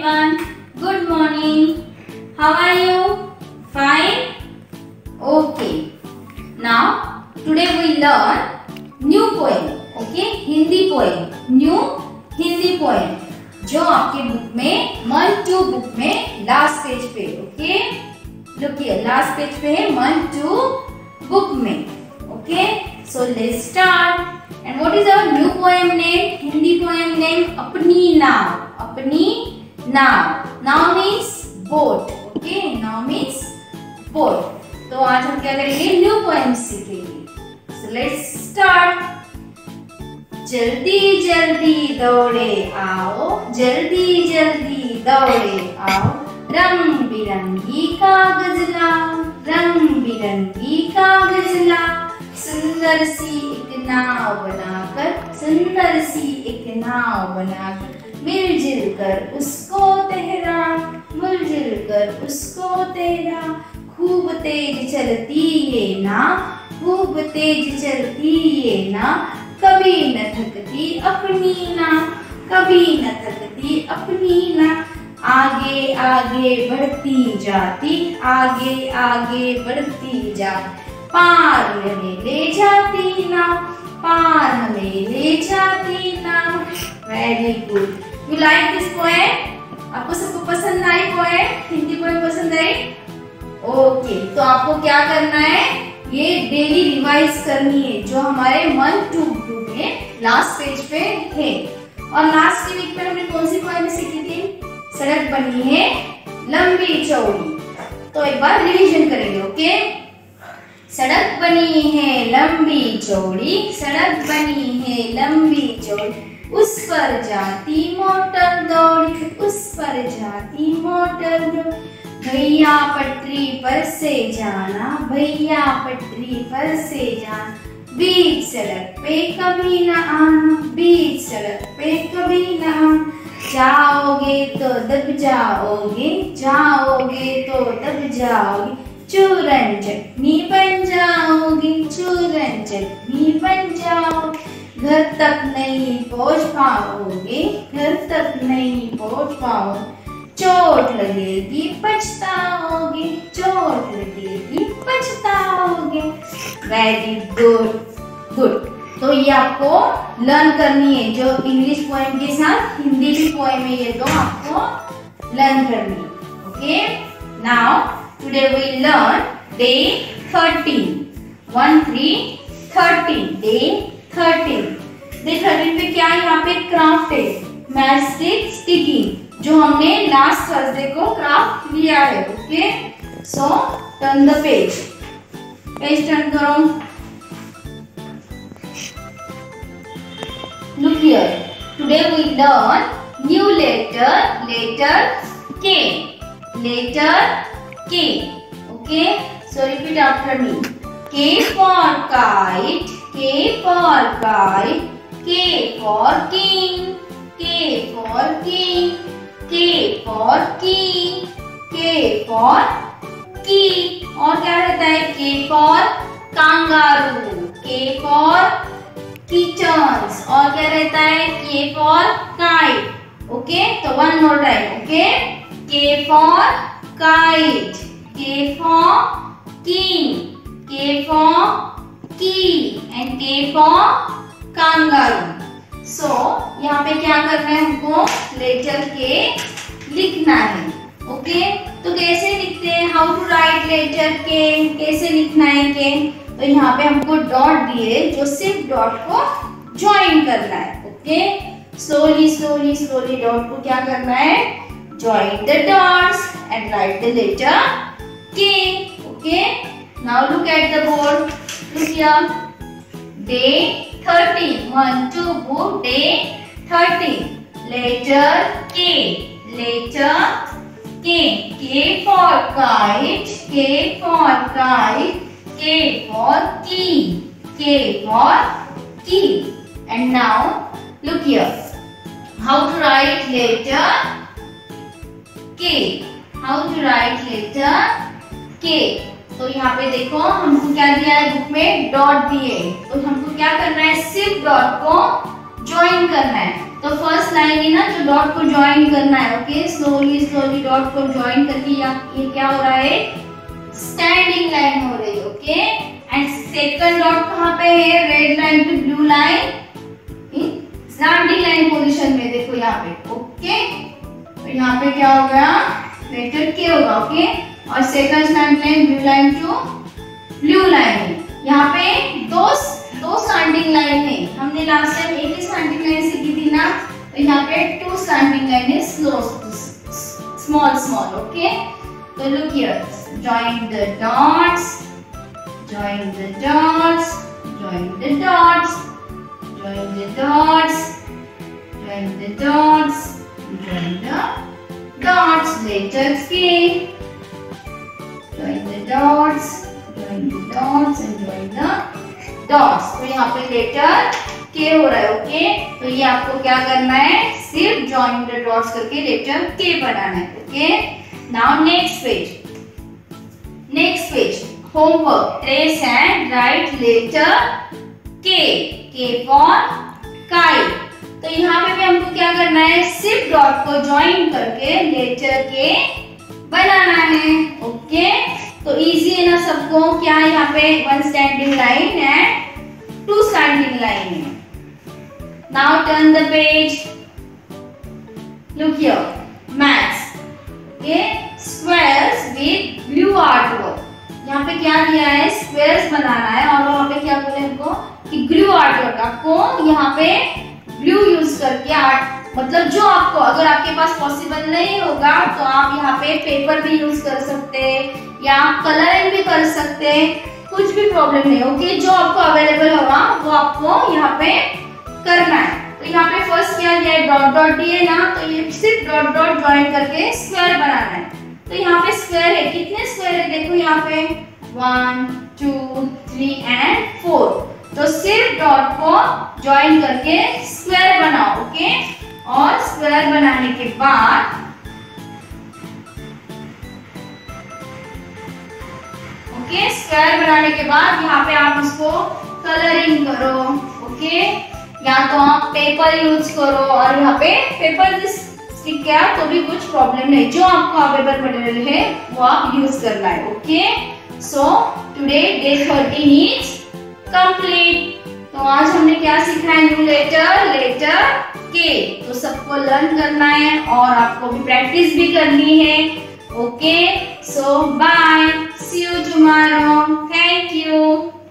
everyone. Good morning. How are you? Fine? Okay. Now, today we learn new poem. Okay? Hindi poem. New Hindi poem. जो आपके book में मन two book में last page पे. Okay? Look here. Last page पे है मन two book में. Okay? So let's start. And what is our new poem name? Hindi poem name अपनी नाव. अपनी नाव. नाव means boat. Okay? नाव means boat. तो आज हम क्या करेंगे? न्यू पोएम सीखेंगे. So let's start. जल्दी जल्दी दौड़े आओ, जल्दी जल्दी दौड़े आओ, रंग बिरंगी कागज लाओ, रंग बिरंगी कागज लाओ, सुंदर सी एक नाव बनाकर, सुंदर सी एक नाव बनाकर, मिलजुल कर उसको तैरा, मिलजुल कर उसको तैरा, खूब तेज चलती ये नाव, खूब तेज चलती ये नाव, कभी न थकती अपनी नाव, कभी न थकती अपनी नाव, आगे आगे बढ़ती जाती, आगे आगे बढ़ती जाती, पार हमें ले जाती नाव, पार हमें ले जाती नाव. Very good. You like this poem? आपको सबको पसंद आई पोएम? हिंदी पोएम पसंद आई? ओके. तो आपको क्या करना है? ये डेली रिवाइज करनी है जो हमारे मन टू में लास्ट पेज पे थे. और लास्ट के वीक में हमने कौन सी पोएम सीखी थी? सड़क बनी है लंबी चौड़ी. तो एक बार रिवीजन करेंगे. ओके? सड़क बनी है लंबी चौड़ी, सड़क बनी है लंबी चौड़ी, उस पर जाती मोटर दौड़ी, उस पर जाती मोटर दौड़ी, भैया पटरी पर से जाना, भैया पटरी पर से जाना, बीच सड़क पे कभी न आना, बीच सड़क पे कभी न आना, जाओगे तो दब जाओगे, जाओगे तो दब जाओगे, चूरन चटनी बन जाओगे, चूरन चटनी बन जाओ, घर तक नहीं पहुंच पाओगे, घर तक नहीं पहुंच पाओगे, चोट लगेगी पछताओगे, चोट लगेगी पछताओगे. Very good. गुड. तो ये आपको लर्न करनी है. जो इंग्लिश पोएम के साथ हिंदी भी पोएम है, ये दो आपको लर्न करनी है. Okay? Now today we learn day 13. 1-3-13. Day 13. Day 13 पे क्या है? यहाँ पे क्राफ्ट है. मैस्टिक स्टिकिंग जो हमने लास्ट थर्सडे को क्राफ्ट लिया है. Okay? So turn the page. Page turn करो. Look here. Today we learn new letter. Letter K. Letter K. Okay? So repeat after me. K for kite. K for kite. K for king. K for king. K for key. K for key. और क्या रहता है? K for kangaroo. K for kittens. और क्या रहता है? K for kite. Okay? तो one more time. Okay? K for kite. K for king. K for key. And K for kangaroo. So यहाँ पे क्या करना है? हमको लेटर के लिखना है. ओके? तो कैसे लिखते हैं? हाउ टू राइट लेटर के? कैसे लिखना है के? तो यहाँ पे हमको डॉट दिए जो सिर्फ डॉट को ज्वाइन करना है. Okay? Slowly slowly slowly dot को क्या करना है? Join the dots and write the letter K. Okay? Now look at the board. Look here. Day 13. 1-2 book. Day 13. Letter K. Letter K. K for kite. K for kite. K for key. K for key. And now look here. How to write letter K? How to write letter K? तो यहाँ पे देखो हमको क्या दिया है? Book में dot दिए. तो हमको क्या करना है? सिर्फ डॉट को ज्वाइन करना है. तो फर्स्ट लाइन है ना, जो डॉट को ज्वाइन करना है, ओके, स्लोली स्लोली डॉट को ज्वाइन करके ये क्या हो रहा है, स्टैंडिंग लाइन हो रही है, ओके। एंड सेकंड डॉट कहाँ पे है, red line to blue line, standing line position में, देखो यहाँ पे, ओके। तो यहाँ पे क्या हो गया, लेटर के होगा, ओके। और second standing line blue line to blue line, यहाँ पे दो स्टैंडिंग लाइन है, हमने लास्ट टाइम एक ही स्टैंडिंग लाइन सीखी थी ना, तो यहाँ पे 2 स्टैंडिंग लाइन है, स्मॉल स्मॉल, ओके। तो look here, join the dots, join the dots, join the dots, join the dots, join the dots, join the dots, letter K, join the dots, join the dots and join the dots। तो यहाँ पे letter K हो रहा है, okay. तो ये आपको क्या करना है, सिर्फ join the dots करके लेटर K बनाना है, okay. Now next page, homework, trace and write letter K for kite. तो यहाँ पे भी हमको क्या करना है, सिर्फ डॉट को ज्वाइन करके लेटर K बनाना है, ओके। तो इजी है ना सबको, क्या यहाँ पे 1 standing line and 2 standing line है। Now turn the page, look here, maths, okay, squares with blue artwork. यहाँ पे क्या दिया है, स्क्वायर्स बनाना है, और वहाँ पे क्या बोले हमको कि ग्लू आर्टवर्क, आपको यहाँ पे ब्लू यूज करके आर्ट, मतलब जो आपको, अगर आपके पास पॉसिबल नहीं होगा तो आप यहाँ पे पेपर भी यूज कर सकते हैं या कलरिंग भी कर सकते हैं, कुछ भी प्रॉब्लम नहीं, ओके। जो आपको अवेलेबल होगा वो आपको यहाँ पे करना है। तो यहाँ पे फर्स्ट क्या दिया है, डॉट डॉट दिए ना, तो ये सिर्फ डॉट डॉट ज्वाइन करके स्क्वायर बनाना है। तो यहाँ पे स्क्वायर है, कितने स्क्वायर है, देखो यहाँ पे 1 2 3 एंड 4। तो सिर्फ डॉट को ज्वाइन करके स्क्वायर बनाओ, ओके। और स्क्वायर बनाने के बाद स्क्वायर बनाने के बाद यहाँ पे आप उसको कलरिंग करो, ओके। या तो आप पेपर यूज करो, और यहाँ पे पेपर स्टिक किया तो भी कुछ प्रॉब्लम नहीं, जो आपको अवेलेबल मटेरियल है वो आप यूज करना है, okay. So today day 13 is complete. तो आज हमने क्या सीखा है, न्यू लेटर K। तो सबको लर्न करना है और आपको भी प्रैक्टिस भी करनी है, okay. So bye, see you tomorrow, thank you.